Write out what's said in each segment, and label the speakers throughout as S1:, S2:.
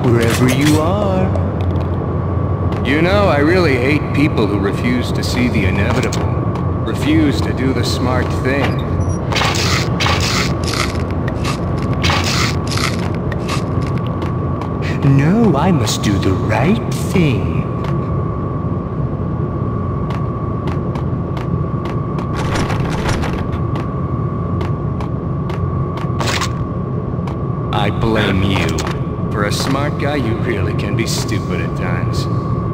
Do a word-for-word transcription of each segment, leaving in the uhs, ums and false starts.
S1: wherever you are. You know, I really hate people who refuse to see the inevitable, refuse to do the smart thing. No, I must do the right thing. I blame you. For a smart guy, you really can be stupid at times.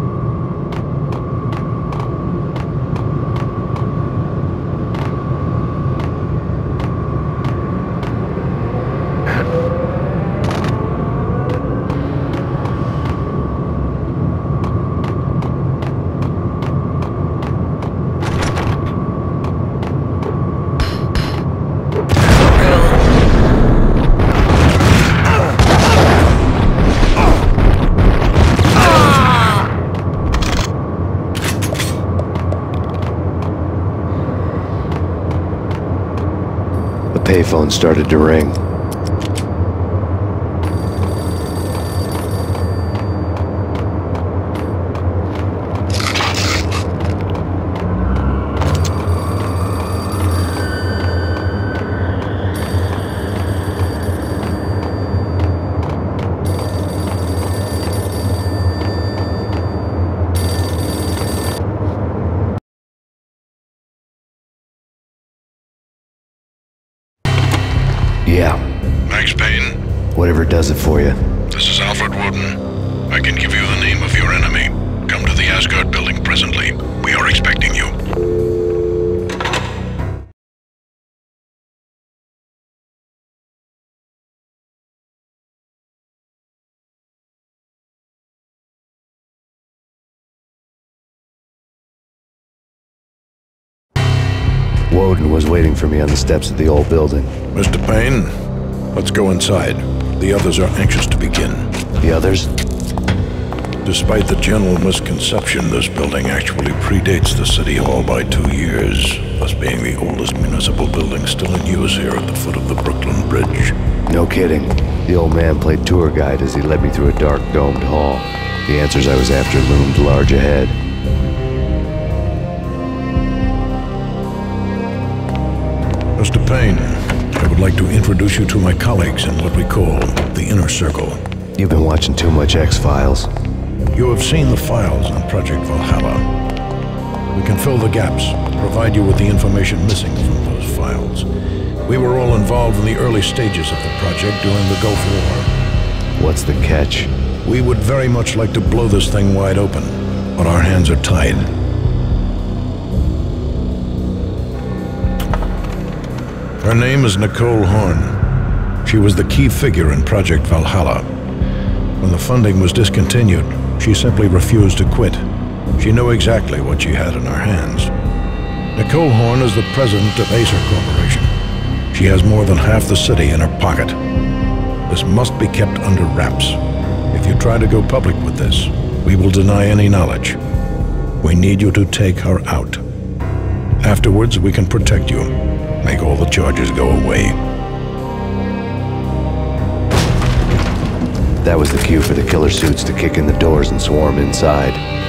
S2: The payphone started to ring. Yeah.
S3: Max Payne?
S2: Whatever does it for you.
S3: This is Alfred Woden. I can give you the name of your enemy. Come to the Asgard building presently. We are expecting you.
S2: Woden was waiting for me on the steps of the old building.
S3: Mister Payne, let's go inside. The others are anxious to begin.
S2: The others?
S3: Despite the general misconception, this building actually predates the City Hall by two years, thus being the oldest municipal building still in use here at the foot of the Brooklyn Bridge.
S2: No kidding. The old man played tour guide as he led me through a dark domed hall. The answers I was after loomed large ahead.
S3: Mister Payne, I would like to introduce you to my colleagues in what we call the Inner Circle.
S2: You've been watching too much X-Files.
S3: You have seen the files on Project Valhalla. We can fill the gaps, provide you with the information missing from those files. We were all involved in the early stages of the project during the Gulf War.
S2: What's the catch?
S3: We would very much like to blow this thing wide open, but our hands are tied. Her name is Nicole Horn. She was the key figure in Project Valhalla. When the funding was discontinued, she simply refused to quit. She knew exactly what she had in her hands. Nicole Horn is the president of Acer Corporation. She has more than half the city in her pocket. This must be kept under wraps. If you try to go public with this, we will deny any knowledge. We need you to take her out. Afterwards, we can protect you. Make all the charges go away.
S2: That was the cue for the killer suits to kick in the doors and swarm inside.